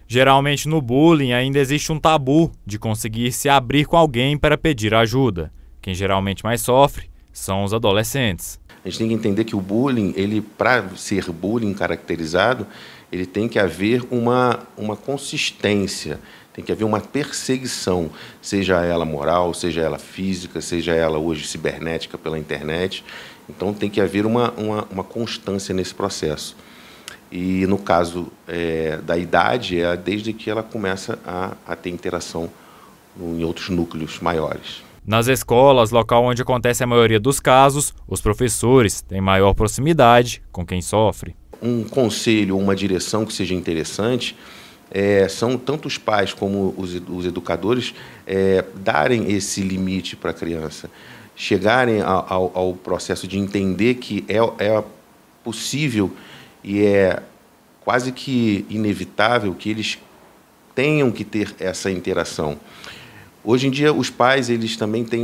Geralmente no bullying ainda existe um tabu de conseguir se abrir com alguém para pedir ajuda. Quem geralmente mais sofre são os adolescentes. A gente tem que entender que o bullying, para ser bullying caracterizado, ele tem que haver uma consistência, tem que haver uma perseguição, seja ela moral, seja ela física, seja ela hoje cibernética pela internet. Então tem que haver uma constância nesse processo. E no caso da idade, é desde que ela começa a ter interação em outros núcleos maiores. Nas escolas, local onde acontece a maioria dos casos, os professores têm maior proximidade com quem sofre. Um conselho ou uma direção que seja interessante são tanto os pais como os educadores darem esse limite para a criança, chegarem ao processo de entender que é possível e é quase que inevitável que eles tenham que ter essa interação. Hoje em dia, os pais eles também têm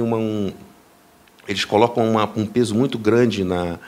eles colocam um peso muito grande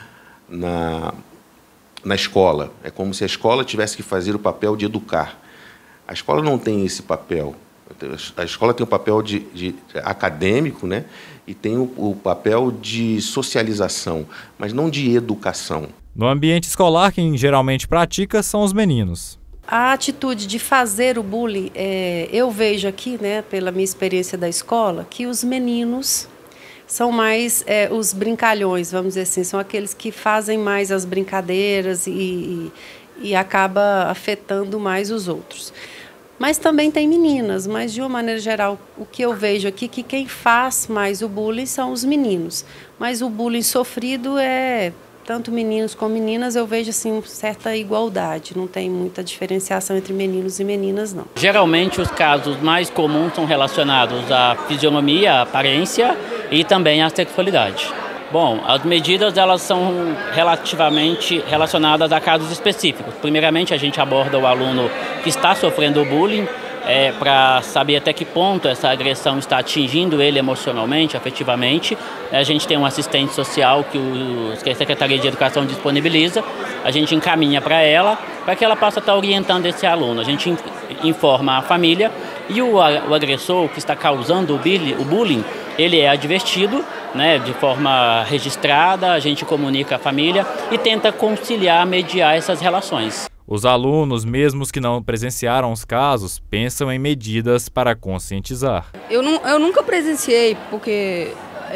na escola. É como se a escola tivesse que fazer o papel de educar. A escola não tem esse papel. A escola tem o papel de acadêmico, né? E tem o papel de socialização, mas não de educação. No ambiente escolar, quem geralmente pratica são os meninos. A atitude de fazer o bullying, eu vejo aqui, né, pela minha experiência da escola, que os meninos são mais os brincalhões, vamos dizer assim, são aqueles que fazem mais as brincadeiras e acaba afetando mais os outros. Mas também tem meninas, mas de uma maneira geral, o que eu vejo aqui é que quem faz mais o bullying são os meninos. Mas o bullying sofrido tanto meninos como meninas, eu vejo assim certa igualdade, não tem muita diferenciação entre meninos e meninas, não. Geralmente os casos mais comuns são relacionados à fisionomia, à aparência e também à sexualidade. Bom, as medidas elas são relativamente relacionadas a casos específicos. Primeiramente, a gente aborda o aluno que está sofrendo bullying, para saber até que ponto essa agressão está atingindo ele emocionalmente, afetivamente. A gente tem um assistente social que a Secretaria de Educação disponibiliza, a gente encaminha para ela, para que ela possa estar orientando esse aluno. A gente informa a família e o agressor que está causando o bullying, ele é advertido, né, de forma registrada, a gente comunica à família e tenta conciliar, mediar essas relações. Os alunos, mesmo os que não presenciaram os casos, pensam em medidas para conscientizar. Eu nunca presenciei, porque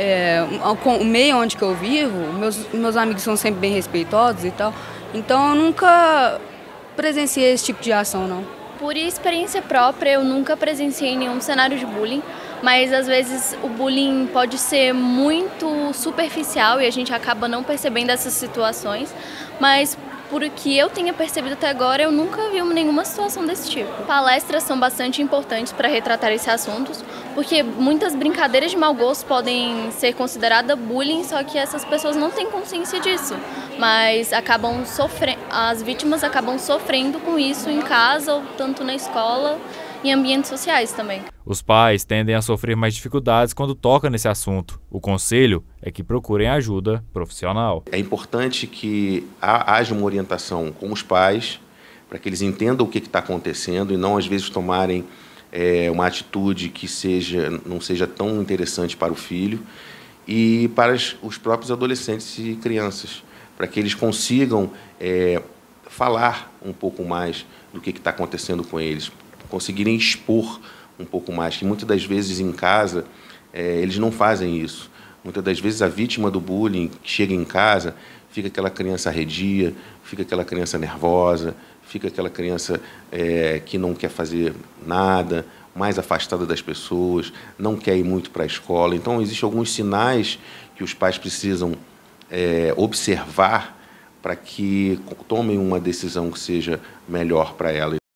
o meio onde que eu vivo, meus amigos são sempre bem respeitosos e tal, então eu nunca presenciei esse tipo de ação, não. Por experiência própria, eu nunca presenciei nenhum cenário de bullying, mas às vezes o bullying pode ser muito superficial e a gente acaba não percebendo essas situações, mas por o que eu tenha percebido até agora, eu nunca vi nenhuma situação desse tipo. Palestras são bastante importantes para retratar esses assuntos, porque muitas brincadeiras de mau gosto podem ser consideradas bullying, só que essas pessoas não têm consciência disso, mas as vítimas acabam sofrendo com isso em casa, ou tanto na escola, em ambientes sociais também. Os pais tendem a sofrer mais dificuldades quando tocam nesse assunto. O conselho é que procurem ajuda profissional. É importante que haja uma orientação com os pais, para que eles entendam o que está acontecendo e não, às vezes, tomarem uma atitude que não seja tão interessante para o filho, e para os próprios adolescentes e crianças, para que eles consigam falar um pouco mais do que está acontecendo com eles, conseguirem expor um pouco mais, que muitas das vezes em casa eles não fazem isso. Muitas das vezes a vítima do bullying que chega em casa, fica aquela criança arredia, fica aquela criança nervosa, fica aquela criança que não quer fazer nada, mais afastada das pessoas, não quer ir muito para a escola. Então, existem alguns sinais que os pais precisam observar para que tomem uma decisão que seja melhor para ela.